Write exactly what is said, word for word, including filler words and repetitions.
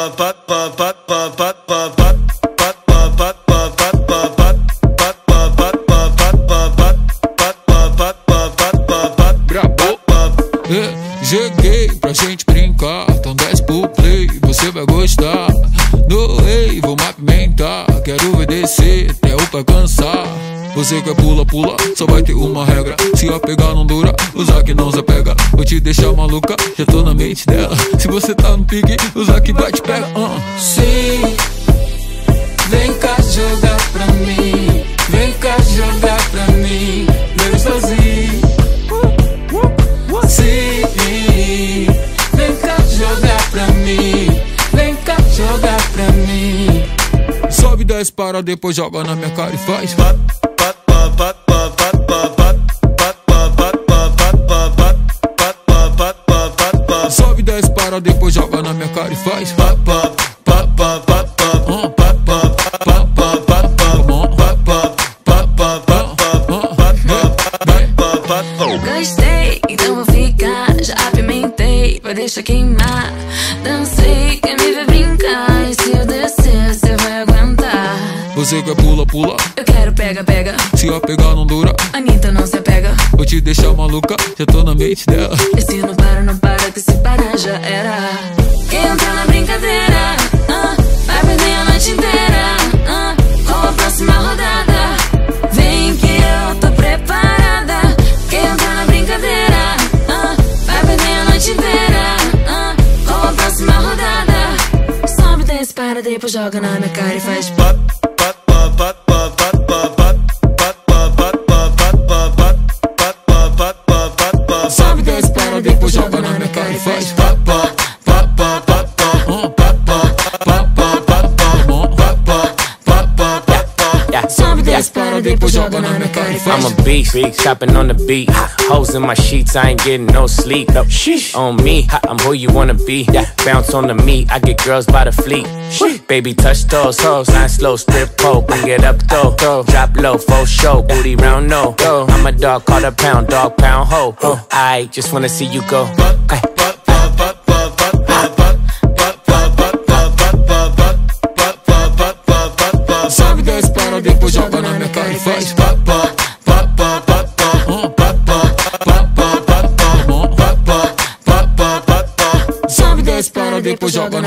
Joguei pra gente brincar, então desce pro play, você vai gostar. No rei, vou apimentar, quero obedecer até o pai cansar. Você quer pula, pula, só vai ter uma regra. Se a pegar não dura, usar que não se pega. Vou te deixar maluca, já tô na mente dela. Se você tá no pique, usar que vai te pega. uh. Sim, vem cá jogar pra mim. Vem cá jogar pra mim, meu sozinho. Sim, vem cá jogar pra mim. Vem cá jogar pra mim. Sobe, desce, para, depois joga na minha cara e faz. Sobe, desce, para, depois joga na minha cara e faz. Gostei, então vou ficar. Já apimentei, vai deixar queimar. Dancei, quer me ver brincar. E se eu descer, cê vai aguentar. Você quer pula, pula, eu quero pega, pega. Se a pegar não dura, Anitta não se apega. vou te deixar maluca, já tô na mente dela. E se não para, não para, que se parar já era. Quem entra na brincadeira, uh, vai perder a noite inteira, uh, com a próxima rodada. Vem que eu tô preparada. Quem entra na brincadeira, uh, vai perder a noite inteira, uh, com a próxima rodada. Sobe, desce, para, depois joga na minha cara e faz pop. Sobe, desce, para, depois joga na minha cara e faz. Sobe, desce, para, depois joga na minha cara e faz. I'm a beast, chopping on the beat. Hoes in my sheets, I ain't getting no sleep. No, on me, I'm who you wanna be. Bounce on the meat, I get girls by the fleet. Baby, touch those hoes, line slow, strip pole, bring it up though. Drop low, full show, booty round no. I'm a dog, call a pound, dog pound ho. I just wanna see you go. Ay. Sobe, desce, para, depois joga na minha cara e faz. Sobe, desce, para, depois joga